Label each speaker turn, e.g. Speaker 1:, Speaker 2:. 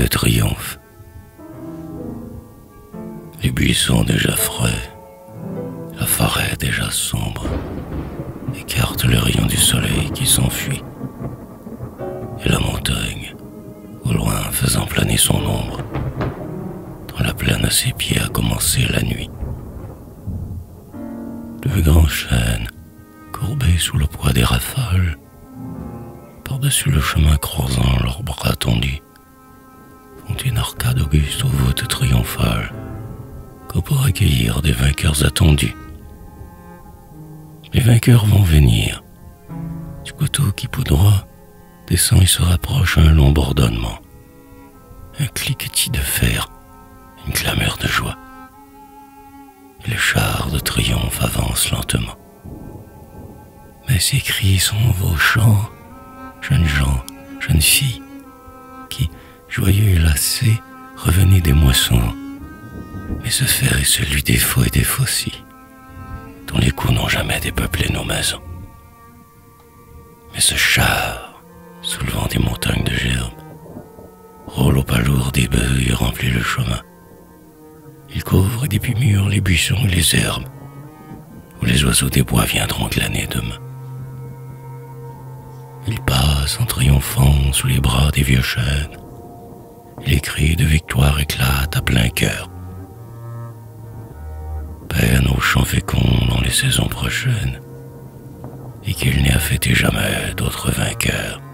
Speaker 1: le triomphe. Les buissons déjà frais, la forêt déjà sombre, écartent le rayon du soleil qui s'enfuit. Et la montagne, au loin faisant planer son ombre, dans la plaine à ses pieds a commencé la nuit. De grands chênes, courbés sous le poids des rafales, par-dessus le chemin croisant leurs bras tendus, font une arcade auguste aux voûtes triomphales, comme pour accueillir des vainqueurs attendus. Les vainqueurs vont venir, du couteau qui poudroie descend et se rapproche un long bourdonnement, un cliquetis de fer, une clameur de joie. Et le char de triomphe avance lentement. Mais ces cris sont vos chants, jeunes gens, jeunes filles, qui, joyeux et lassés, revenez des moissons. Mais ce fer est celui des faux et des faucilles, dont les coups n'ont jamais dépeuplé nos maisons. Mais ce char, soulevant des montagnes de gerbes, roule au pas lourd des bœufs et remplit le chemin. Il couvre depuis mûrs les buissons et les herbes, où les oiseaux des bois viendront glaner demain. Il passe en triomphant sous les bras des vieux chênes, et les cris de victoire éclatent à plein cœur. Peine aux champs féconds dans les saisons prochaines, et qu'il n'y a fêté jamais d'autres vainqueurs.